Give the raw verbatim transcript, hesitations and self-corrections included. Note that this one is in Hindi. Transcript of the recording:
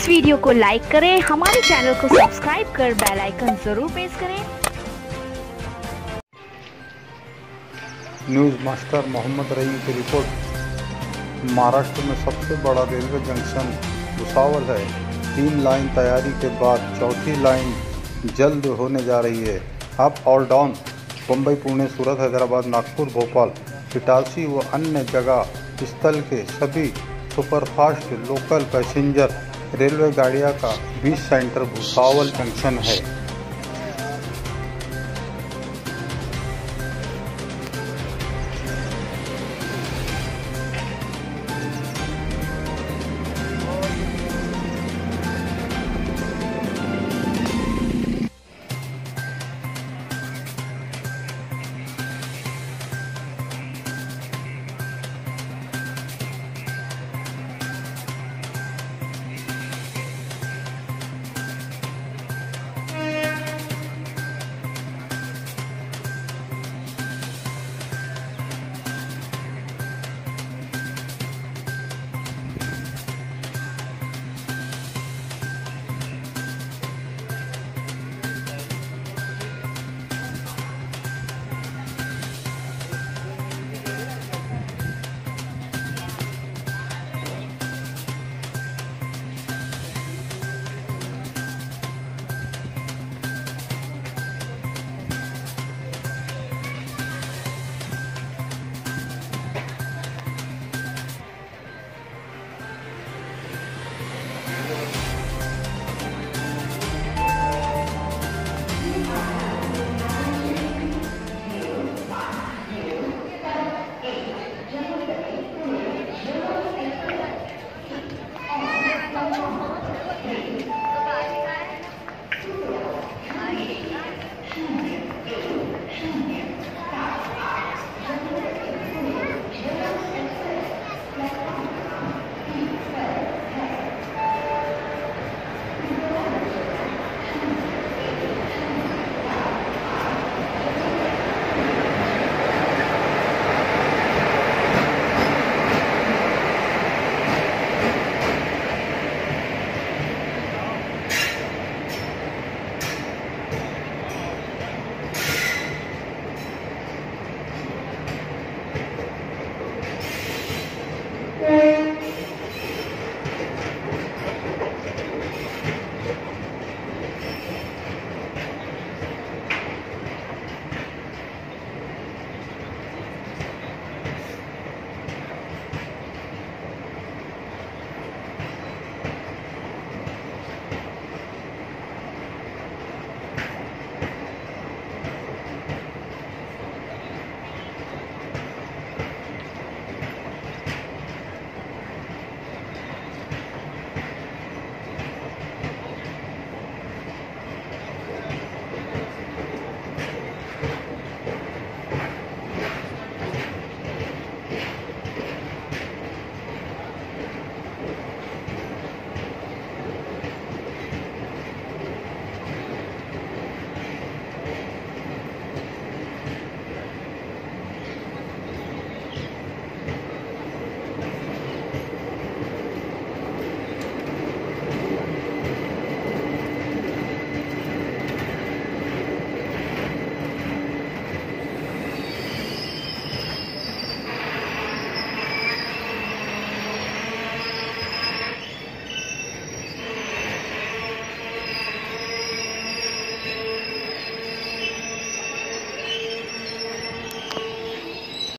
इस वीडियो को लाइक करें, हमारे चैनल को सब्सक्राइब कर बेल आइकन जरूर प्रेस करें। न्यूज़ मास्टर मोहम्मद रहीम की रिपोर्ट। महाराष्ट्र में सबसे बड़ा रेलवे जंक्शन भुसावल है। तीन लाइन तैयारी के बाद चौथी लाइन जल्द होने जा रही है। अप और डाउन मुंबई, पुणे, सूरत, हैदराबाद, नागपुर, भोपाल, इटारसी व अन्य जगह स्थल के सभी सुपरफास्ट लोकल पैसेंजर रेलवे गाड़ियां का बीस सेंटर भुसावल जंक्शन है।